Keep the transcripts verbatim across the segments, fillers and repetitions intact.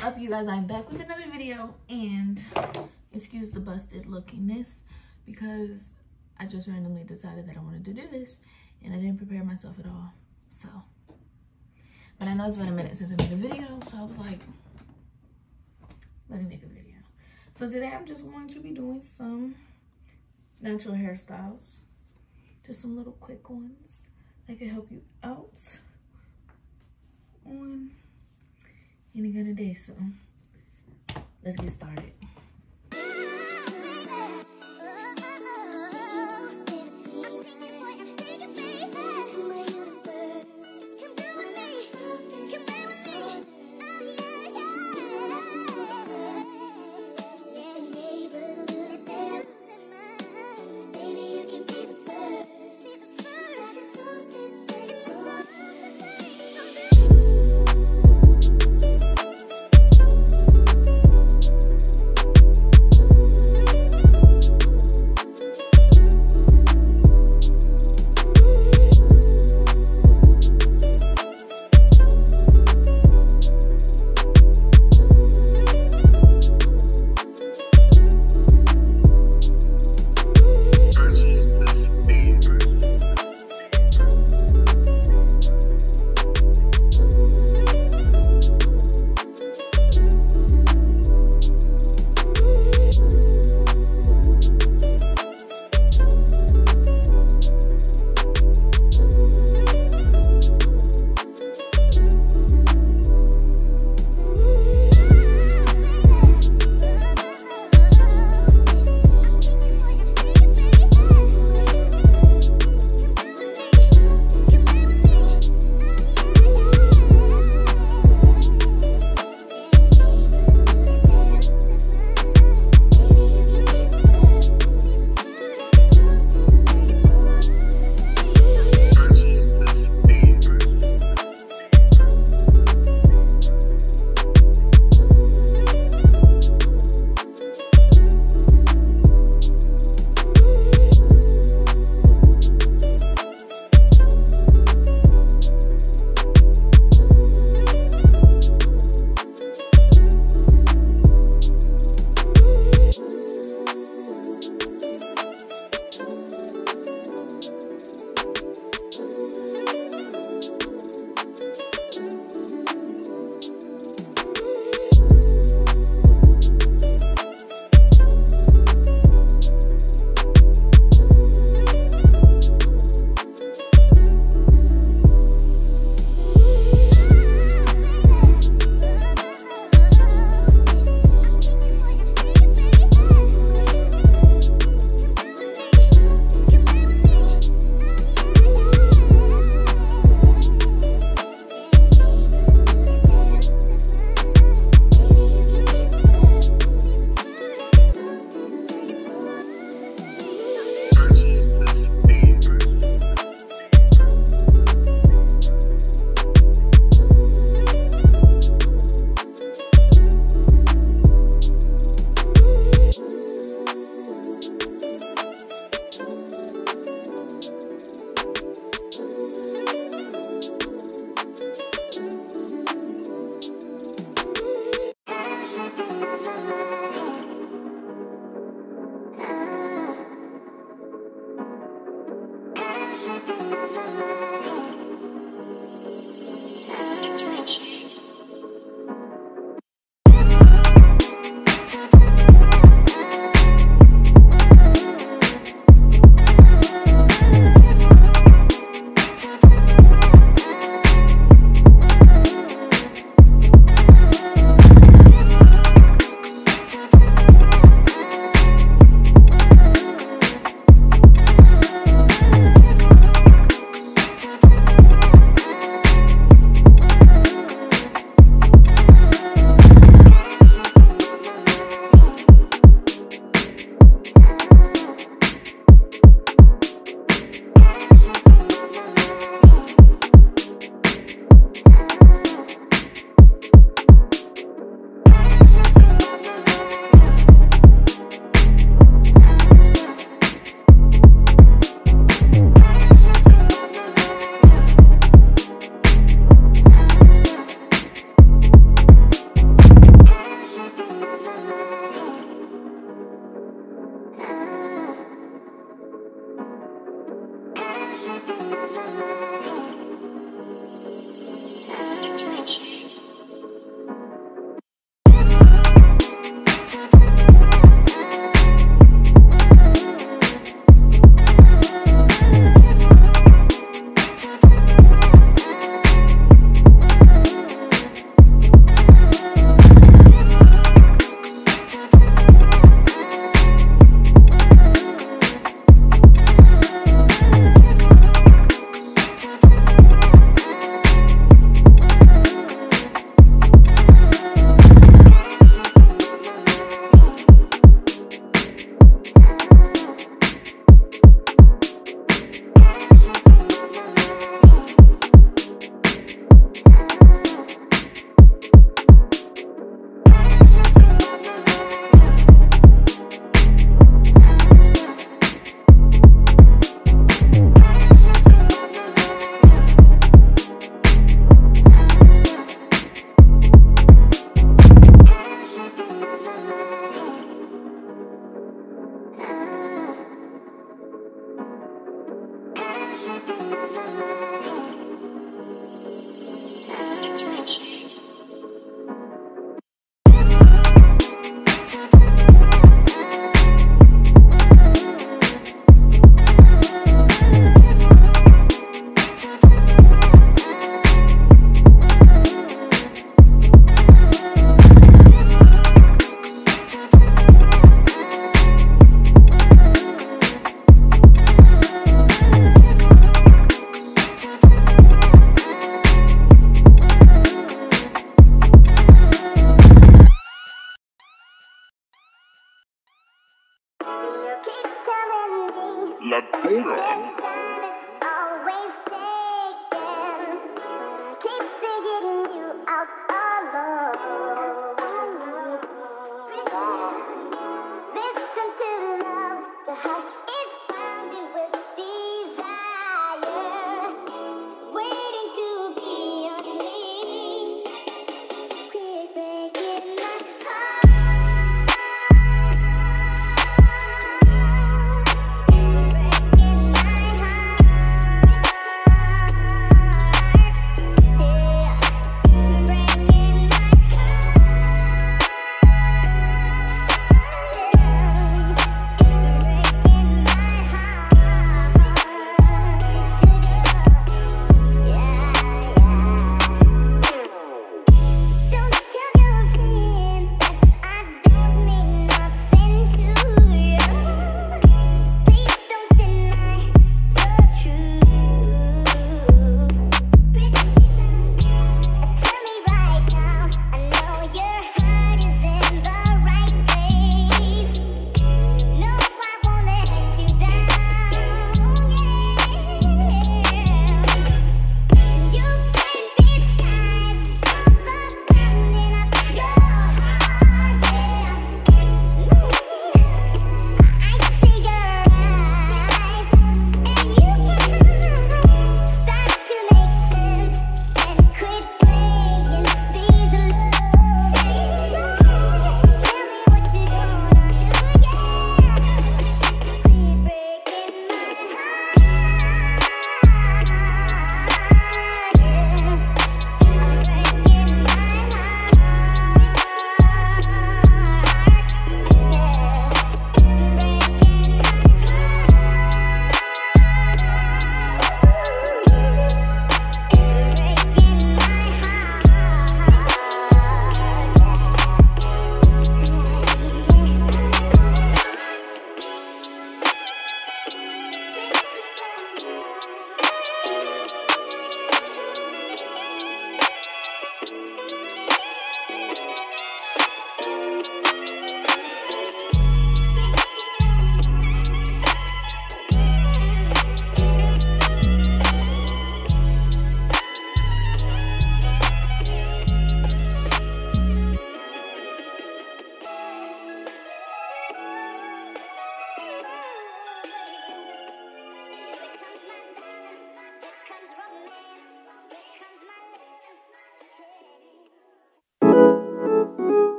Up, you guys, I'm back with another video, and excuse the busted lookingness because I just randomly decided that I wanted to do this and I didn't prepare myself at all. So, but I know it's been a minute since I made a video, so I was like, let me make a video. So today I'm just going to be doing some natural hairstyles, just some little quick ones that can help you out on any kind of day. So let's get started.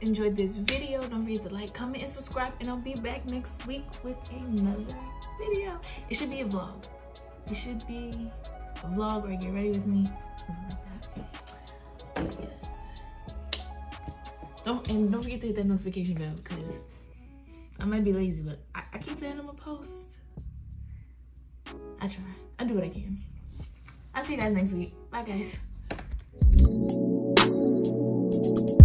enjoyed this video, don't forget to like, comment, and subscribe, and I'll be back next week with another video. It should be a vlog. It should be a vlog or get ready with me, something like that. But yes. Don't, and don't forget to hit that notification bell because I might be lazy, but I, I keep saying I'm gonna post. I try. I do what I can. I'll see you guys next week. Bye, guys.